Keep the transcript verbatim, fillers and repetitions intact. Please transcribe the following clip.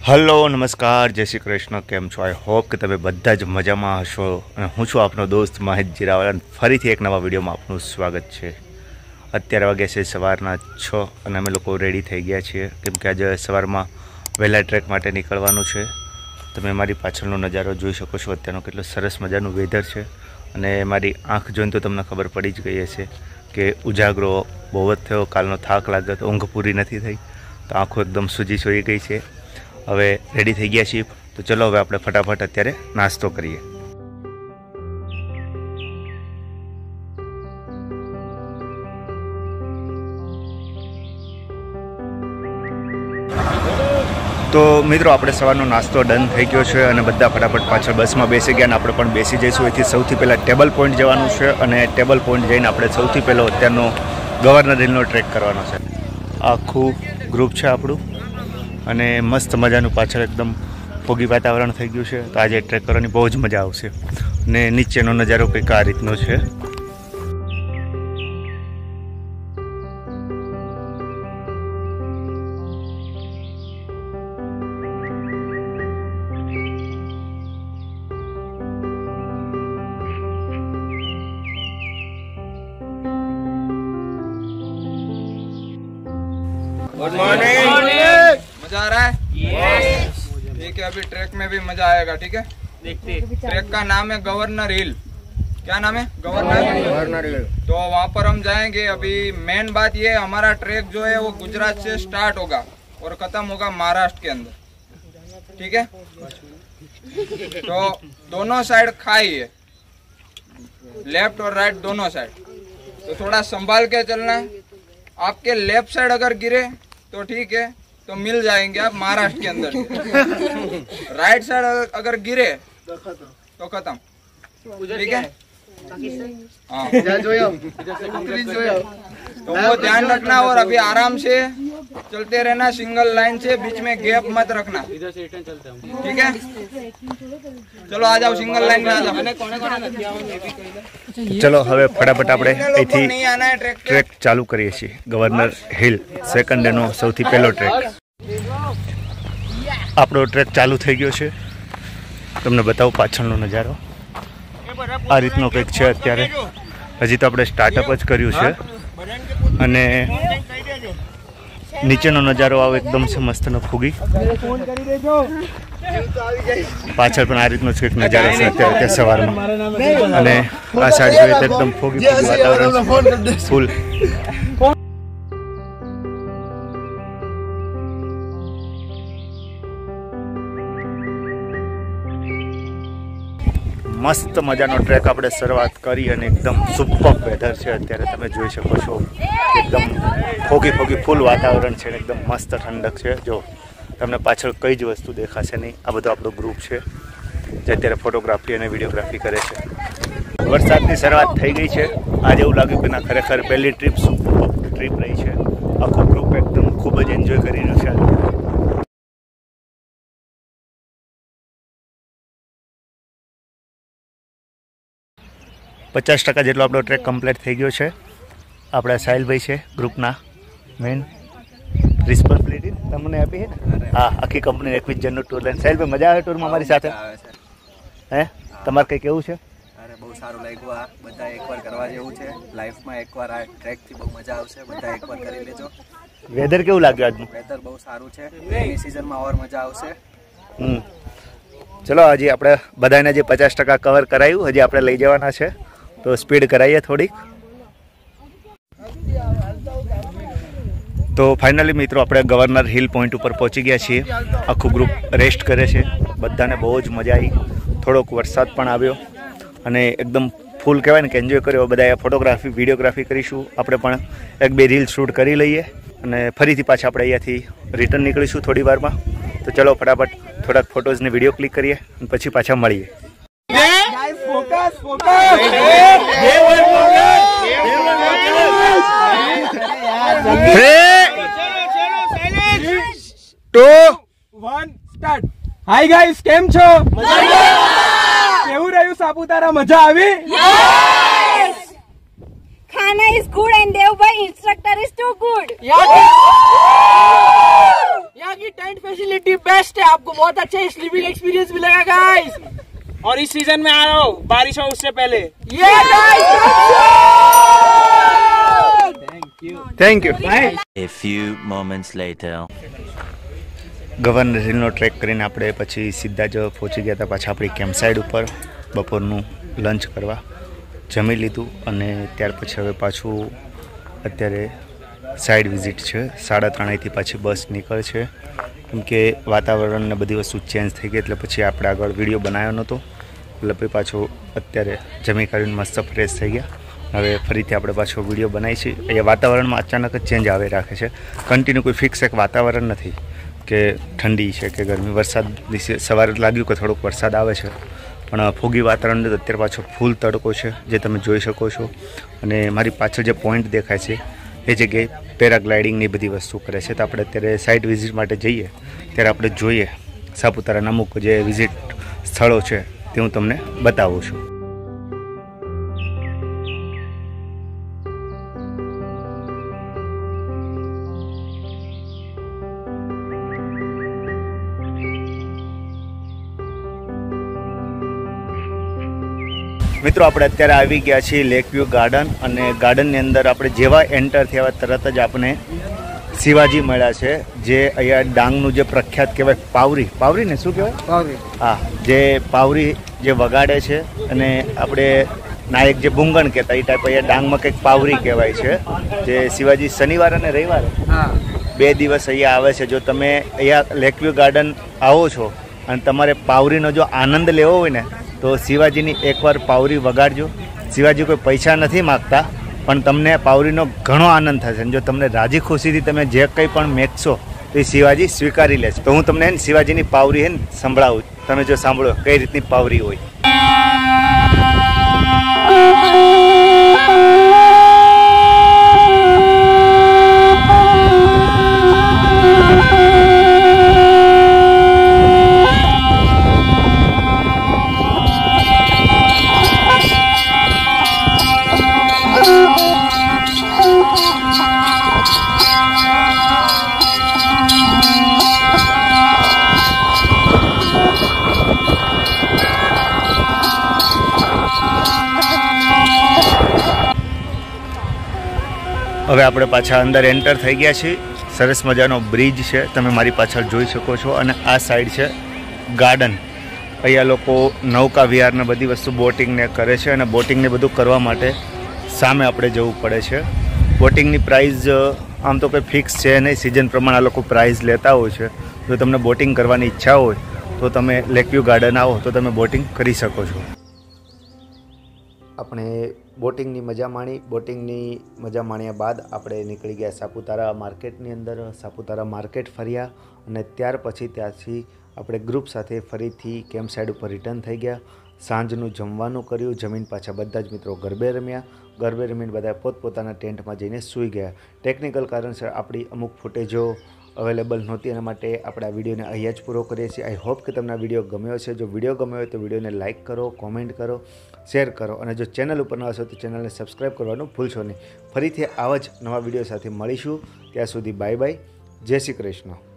Hello नमस्कार जय श्री कृष्ण केम छो। आई होप कि तमे बधा ज मजामां हशो अने हूँ छुं आपनो दोस्त महेश जीरावाला। फरीथी एक नवा विडियो में आपनुं स्वागत है। अत्यारे वाग्या छे सवाરના छ अने अमे लोको रेडी थई गया छीए केम के आज सवारमां वहेला ट्रेक माटे निकळवानुं छे। तमे मारी पाछळनो नजारो जोई शको छो। अत्यारनो केटलो सरस मजानुं वेधर छे अने मारी आँख जोईने तो तमने खबर पड़ी ज गई हशे के उजागरो बहु ज थयो। कालनो थाक लाग्यो तो ऊँघ पूरी नथी थई तो आँखो एकदम सूजी सोई गई है। हवे रेडी थई गया छीए तो चलो हवे आपणे फटाफट अत्यारे नास्तो करीए। तो मित्रों आपणे सवारनो नास्तो डन थई गयो छे अने बधा फटाफट पाछळ बसमां बेसी गया। आपणे पण बेसी जईशुं। एथी सौथी पहेला टेबल पॉइंट जवानुं छे अने टेबल पॉइंट जईने आपणे सौथी पहेलो अत्यारनो गवर्नर हिलनो ट्रेक करवानो छे। आखुं ग्रुप छे आपणुं अने मस्त मजानुं पाछळ एकदम फोगी वातावरण थई गयुं छे। तो आज ट्रेक करवानी बहुत ज मजा आवशे। अने नीचेनो नजारो कंईक आ रीतनो छे। Good morning. मजा आ रहा है? यस। ठीक है, अभी ट्रैक में भी मजा आएगा। ठीक है, देखते। ट्रैक का नाम है गवर्नर हिल। क्या नाम है? Governor governor hill. तो वहाँ पर हम जाएंगे। अभी मेन बात ये, हमारा ट्रैक जो है वो गुजरात से स्टार्ट होगा और खत्म होगा महाराष्ट्र के अंदर। ठीक है, तो दोनों साइड खाई है, लेफ्ट और राइट दोनों साइड। तो थोड़ा संभाल के चलना है। आपके लेफ्ट साइड अगर गिरे तो ठीक है, तो मिल जाएंगे आप महाराष्ट्र के अंदर। राइट साइड अगर गिरे तो खत्म। ठीक है, हाँ। तो वो ध्यान रखना और अभी आराम से चलते रहना, सिंगल लाइन से, बीच में गैप मत रखना। ठीक है, चलो आ जाओ, सिंगल लाइन में आ जाओ। चलो हवे फटाफट आपणे અહીંથી ट्रेक चालू करीए छीए। गवर्नर हिल सेकंड डे नो सौथी पहेलो ट्रेक। આપણો ટ્રેક ચાલુ થઈ ગયો છે। તમને બતાવું પાછળનો નજારો આ રીતનો કંઈક છે। અત્યારે હજી તો આપણે સ્ટાર્ટઅપ જ કર્યું છે અને નીચેનો નજારો આવો એકદમ છે મસ્તનો ફૂગી। પાછળ પણ આ રીતનો જ કંઈક નજારો છે અત્યારે તે સવારમાં। અને આ સાઈડ જોઈએ તો એકદમ ફૂગી ફૂગી વાતાવરણ ફૂલ। मस्त मजानो ट्रेक आपणे शरूआत करी अने एकदम सुपर वेधर है। अत्यारे तमे जोई शको छो एकदम फोगी फोगी फूल वातावरण है, एकदम मस्त ठंडक है। जो तमने पाछळ कई ज वस्तु देखाशे नहीं। आ बधो आपणो ग्रुप है जे अत्यारे फोटोग्राफी अने विडियोग्राफी करे छे। वरसादनी शरूआत थई गई है। आज एवुं लाग्युं के ना खरेखर पहली ट्रीप सुपर ट्रीप रही है। आखो ग्रुप एकदम खूब ज एन्जॉय करी रह्यो छे। पचास टका जेटलो आपणो ट्रेक कम्प्लीट थई गयो छे। आपणा साहिल भाई है ग्रुपना मेन रिस्पोन्सिबिलिटी तमने आपी है। हाँ, आखी कंपनी एकवीस जनનું टूर લઈને। સાહિલ ભાઈ મજા આવે ટૂરમાં મારી સાથે? હે, તમારે કંઈ કેવું છે? અરે બહુ સારું લાગ્યું। આ બધા એકવાર કરવા જેવું છે લાઈફમાં। એકવાર આ ટ્રેકથી બહુ મજા આવશે। બધા એકવાર કરી લેજો। વેધર કેવું લાગ્યું આજનું? વેધર બહુ સારું છે। રેની સિઝનમાં ઓર મજા આવશે। હમ ચલો હજી આપણે બધાને જે પચાસ ટકા કવર કરાયું હજી આપણે લઈ જવાના છે, તો સ્પીડ કરાવીએ થોડીક। तो फाइनली मित्रों આપણે ગવર્નર हिल पॉइंट पर पहुंची गया छीए। आखું ग्रुप रेस्ट करे छे। बधाने बहुत ज मजा आई। थोड़ोक वरसाद पण आव्यो अने एकदम फूल कहेवाय ने के एन्जॉय कर्यो। बधाए फोटोग्राफी विडियोग्राफी करीशुं। आपणे पण एक बे रील शूट करी लईए अने फरीथी पाछा आपणे अहींयाथी रिटर्न निकळीशुं थोड़ी वारमां। तो चलो फटाफट थोड़ाक फोटोज ने विडियो क्लिक करिए अने पछी पाछा मळीए। Focus focus two one start. Hi guys, केम छो? केवुं रह्युं सापुतारा? मजा आवी? खाना इज गुड एंड देव भाई इंस्ट्रक्टर इज टू गुड। यहाँ की टेंट फैसिलिटी बेस्ट है, आपको बहुत अच्छा स्लीपिंग एक्सपीरियंस मिलेगा गाइस। और इस सीजन में आ रहा हूँ, बारिश हो उससे पहले। ये guys thank you. A few moments later. Governor હિલનો ટ્રેક કરીને આપણે પછી સીધા જ પહોંચી ગયા હતા પાછા આપણી કેમ્પ સાઇડ ઉપર બપોરનું લંચ કરવા જમી લીધું અને ત્યાર પછી હવે પાછું અત્યારે સાઇડ વિઝિટ છે। સાડા ત્રણેથી પાછી બસ નીકળશે કેમ કે વાતાવરણ ને બધી વસ્તુ ચેન્જ થઈ ગઈ એટલે પછી આપણે આગળ વિડીયો બનાવ્યો નહોતો એટલે પછી પાછો અત્યારે જમી કરીને મસ્ત ફ્રેશ થઈ ગયા। હવે ફરીથી આપણે પાછો વિડીયો બનાવી છીએ। અહીંયા વાતાવરણમાં અચાનક જ ચેન્જ આવી રાખે છે, કન્ટિન્યુ કોઈ ફિક્સ એક વાતાવરણ નથી કે ઠંડી છે કે ગરમી। વરસાદ સવારે લાગ્યું કે થોડોક વરસાદ આવે છે પણ ફોગી વાતાવરણ અત્યારે પાછો ફૂલ તડકો છે જે તમે જોઈ શકો છો। અને મારી પાછળ જે પોઈન્ટ દેખાય છે એ જગ્યાએ પેરાગ્લાઇડિંગની બધી વસ્તુ કરે છે। તો આપણે અત્યારે સાઇટ વિઝિટ માટે જઈએ ત્યારે આપણે જોઈએ સાપુતારાના અમુક જે વિઝિટ સ્થળો છે તે હું તમને બતાવું છું। મિત્રો આપણે અત્યારે આવી ગયા છીએ લેક વ્યૂ ગાર્ડન અને ગાર્ડનની અંદર આપણે જેવા એન્ટર થયા તરત જ આપણે શિવાજી મળ્યા છે જે અહીંયા ડાંગનું જે પ્રખ્યાત કહેવાય પાવરી પાવરી ને શું કહેવાય પાવરી હા જે પાવરી જે વગાડે છે અને આપણે નાયક જે બુંગણ કહેતા એ ટાઈપ અહીંયા ડાંગમાં કંઈક પાવરી કહેવાય છે જે શિવાજી શનિવાર અને રવિવારે બે દિવસ અહીંયા આવે છે। જો તમે અહીંયા લેક વ્યૂ ગાર્ડન આવો છો અને તમારે પાવરીનો જો આનંદ લેવો હોય ને તો શિવાજીની એકવાર પાવરી વગાડજો। શિવાજી કોઈ પૈસા નથી માગતા પણ તમને પાવરીનો ઘણો આનંદ થશે અને જો તમને રાજી ખુશીથી તમે જે કંઈ પણ મેકશો તો એ શિવાજી સ્વીકારી લેશે। તો હું તમને શિવાજીની પાવરી હે ને સંભળાવું, તમે જો સાંભળો કઈ રીતની પાવરી હોય। હવે આપણે પાછા અંદર એન્ટર થઈ ગયા છીએ। સરસ મજાનો બ્રિજ છે તમે મારી પાછળ જોઈ શકો છો અને આ સાઈડ છે ગાર્ડન। અહીંયા લોકો નૌકા વિહારને બધી વસ્તુ બોટિંગને કરે છે અને બોટિંગને બધું કરવા માટે સામે આપણે જવું પડે છે। બોટિંગની પ્રાઇઝ આમ તો કંઈ ફિક્સ છે નહીં, સિઝન પ્રમાણે આ લોકો પ્રાઇઝ લેતા હોય છે। જો તમને બોટિંગ કરવાની ઈચ્છા હોય તો તમે લેક વ્યૂ ગાર્ડન આવો તો તમે બોટિંગ કરી શકો છો। આપણે બોટિંગની મજા માણી બોટિંગની મજા માણ્યા બાદ આપણે નીકળી ગયા સાપુતારા માર્કેટની અંદર। સાપુતારા માર્કેટ ફર્યા અને ત્યાર પછી ત્યાંથી આપણે ગ્રુપ સાથે ફરીથી કેમ્પ સાઇડ ઉપર રિટર્ન થઈ ગયા। સાંજનું જમવાનું કર્યું, જમીન પાછા બધા જ મિત્રો ગરબે રમ્યા। ગરબે રમીને બધા પોતપોતાના ટેન્ટમાં જઈને સૂઈ ગયા। ટેકનિકલ કારણસર આપણી અમુક ફૂટેજો અવેલેબલ નહોતી એના માટે આપણે આ વિડીયોને અહીંયા જ પૂરો કરીએ છીએ। આઈ હોપ કે તમને આ વિડીયો ગમ્યો છે। જો વિડીયો ગમ્યો હોય તો વિડીયોને લાઇક કરો, કોમેન્ટ કરો, શેર કરો અને જો ચેનલ ઉપર ન હશો તો ચેનલને સબસ્ક્રાઈબ કરવાનું ભૂલશો નહીં। ફરીથી આવા જ નવા વિડીયો સાથે મળીશું, ત્યાં સુધી બાય બાય, જય શ્રી કૃષ્ણ।